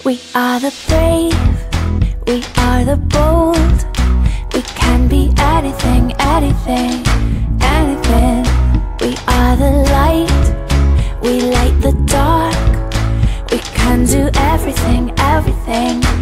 We are the brave, we are the bold. We can be anything, anything, anything. We are the light, we light the dark. We can do everything, everything.